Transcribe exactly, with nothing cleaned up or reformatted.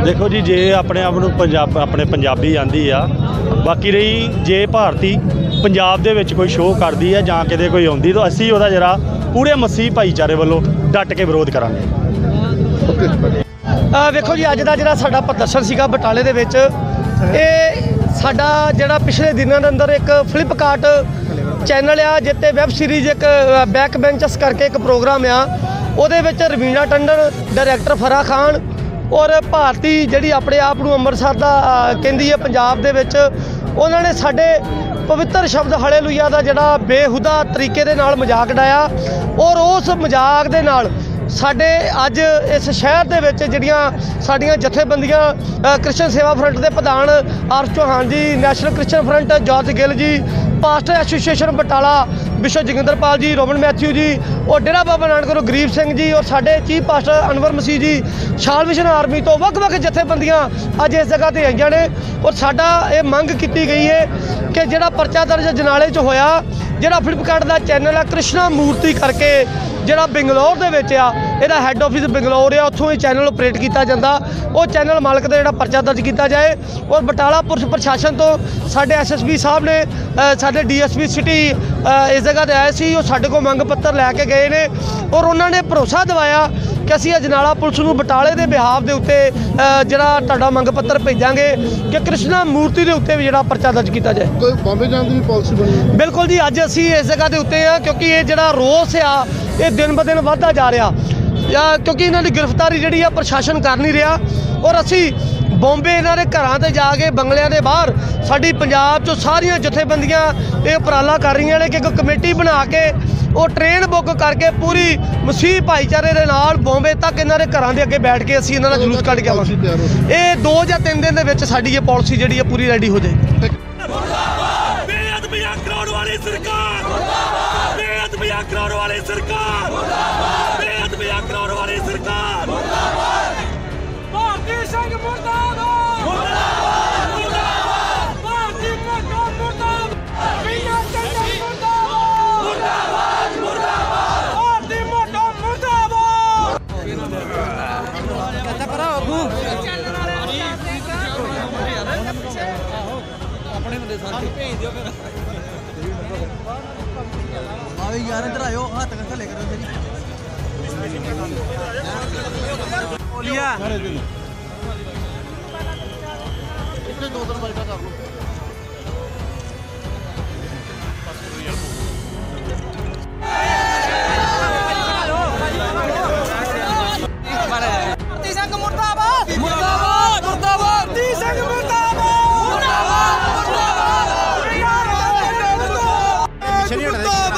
देखो जी, जे अपने आप नूं पंजाब अपने पंजाबी आंदी आ, बाकी रही जे भारती पंजाब दे विच कोई शो करदी है जां किते कोई आउंदी तो असीं उहदा जरा पूरे मसीह भाईचारे वालों डट के विरोध करांगे। वेखो जी, अज का जिहड़ा साडा प्रदर्शन सीगा बटाले दे विच, ये साडा जिहड़ा पिछले दिनों के अंदर एक फ्लिपकार्ट चैनल आ जिते वैब सीरीज़ एक बैक बेंचस करके एक प्रोग्राम आ, उहदे विच रवीना टंडन, डायरैक्टर फराह खान और भारती जिहड़ी अपने आप नूं अंम੍ਰਿਤਸਰ दा कहंदी है पंजाब दे विच, उन्होंने साडे पवित्र शब्द हालेलुया दा जिहड़ा बेहुदा तरीके दे नाल मजाक उड़ाया और उस मजाक दे नाल साडे अज इस शहर दे विच जिहड़ियां साडीआं जथेबंदियां क्रिश्चन सेवा फ्रंट के प्रधान R Chauhan ji, national Christian front George Gill ji, pastor association Batala bishop Jogindarpal ji, Roman Matthew ji और डेरा बाबा नानक गुरु गरीब सिंह जी और साडे चीफ पास्टर अनवर मसीह जी, शाल मिशन आर्मी तो वख-वख जथेबंदियां अज इस जगह ते आईयां ने और साडा ये मंग की गई है कि जिहड़ा परचा दर्ज जनाले च होया, जिहड़ा फ्लिपकार्ट का चैनल है कृष्णा मूर्ति करके जिहड़ा बेंगलोर दे विच आ, इहदा हैड ऑफिस बेंगलोर है, उत्थों ये चैनल ऑपरेट किया जाता, वो चैनल मालक का जिहड़ा परचा दर्ज किया जाए और बटाला पुलिस प्रशासन तो साडे एस एस पी साहब ने साडे डी एस पी सिटी इस जगह ते आए सी, साडे कोल मंग पत्तर लैके गए ने और उन्होंने भरोसा दवाया कि असीं अजनाला पुलिस नूं बटाले के बिहाफ के उत्ते जिहड़ा तुहाडा मंग पत्तर भेजांगे कि कृष्णा मूर्ति के उत्ते भी जिहड़ा परचा दर्ज किया जाए। कोई बॉम्बे जाने की पॉलिसी बनी? बिल्कुल जी, अज असीं इस जगह के उत्ते आ क्योंकि ये जिहड़ा रोस आ ये दिन ब दिन वधदा जा रहा, क्योंकि इन्हां दी गिरफ्तारी जिहड़ी आ प्रशासन कर नहीं रहा और असीं बॉम्बे इन्हां दे घरां ते जाके बंगलियां दे बाहर साडी पंजाब चों सारियां जथेबंदियां ये उपराला कर रही ने कि एक कमेटी बना के वो ट्रेन बुक करके पूरी मसीह भाईचारे दे नाल बॉम्बे तक इन्हां दे घरां दे अगे बैठ के असीं इन्हां दा जुलूस कढ के आवांगे। ये दो या तीन दिन दे विच साडी ये पॉलिसी जिहड़ी है पूरी रेडी हो जाएगी। बेअदबियां कराउण वाली सरकार मुर्दाबाद, बेअदबियां कराउण वाली सरकार मुर्दाबाद, बेअदबियां कराउण वाली सरकार मुर्दाबाद, भारती संघ मुर्दाबाद मुर्दाबाद मुर्दाबाद, भारती मजदूर मुर्दाबाद, रवीना टंडन मुर्दाबाद मुर्दाबाद मुर्दाबाद, भारती मजदूर मुर्दाबाद। कहता करा अबू अपने बंदे सारे भेज दियो फिर आओ यार, इधर आयो, हाथ का थले करो जरी बोलिया इतने दो दिन बैठा कर लो। भारती संघ मुर्दाबाद मुर्दाबाद मुर्दाबाद, भारती संघ मुर्दाबाद मुर्दाबाद मुर्दाबाद,